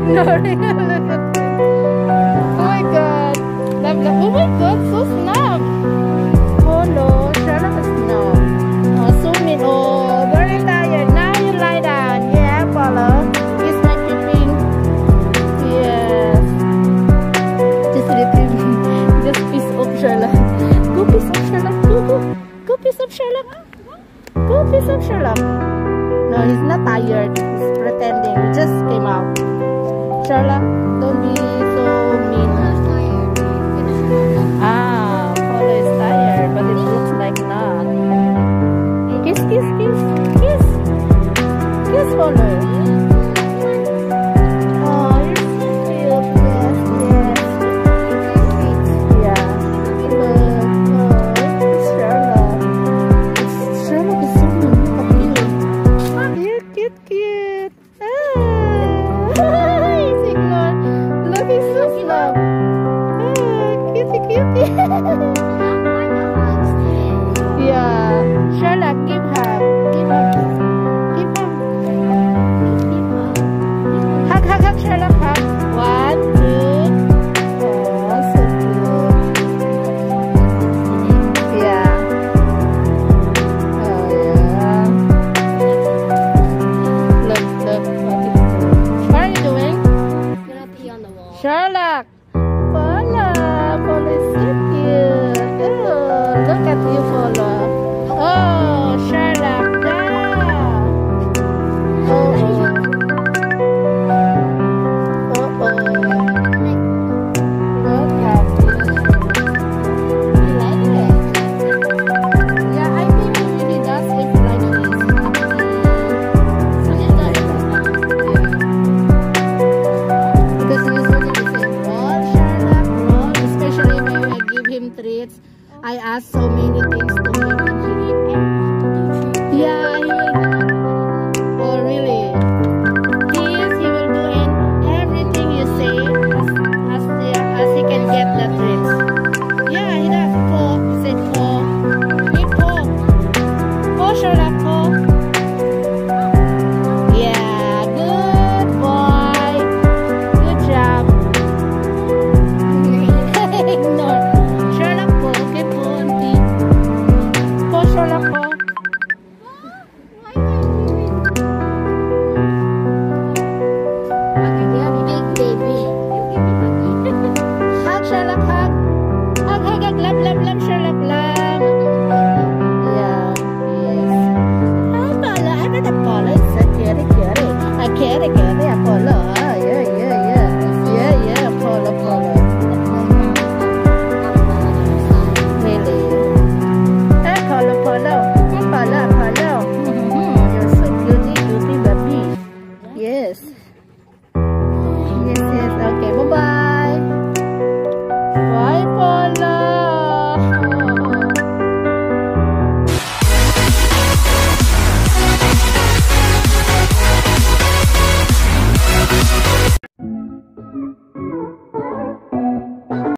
No, really, look at this. Oh my god. Love, love. Oh my god, so snug. Oh no, Sherlock is snug. Oh, zoom in. Oh, very tired. Now you lie down. Yeah, Paula. Is my sleeping? Yes. Just sleeping. Just piece of Sherlock. Go piece of Sherlock. Go, go. Go piece of Sherlock. Go piece of Sherlock. No, he's not tired. He's pretending. He just came out. Sherlock, don't be so mean. Ah, Polo is tired, but it looks like not. Kiss, kiss, kiss, kiss. Kiss, Polo. Oh, you're so cute. Yes, yes. Yeah. Look. Oh, it's Sherlock. Sherlock is so cute. You're cute, cute. Look, he's so slow. Cutie, cutie. Yeah. Sherlock, give hug. Give hug. Give hug. Hug, hug, hug, Sherlock, hug. 1, 2. Oh, so cute. Yeah. Oh, yeah. Look, look. What are you doing? Sherlock! Paula! Paula is so cute! Oh, look at you, Paula! Oh, Sherlock! Yeah! Oh, oh! Oh, oh! Look at you! You like it? Yeah, I think he really does it like this. Because usually we say, roll, Sherlock, roll. Especially when I give him treats, I ask so many things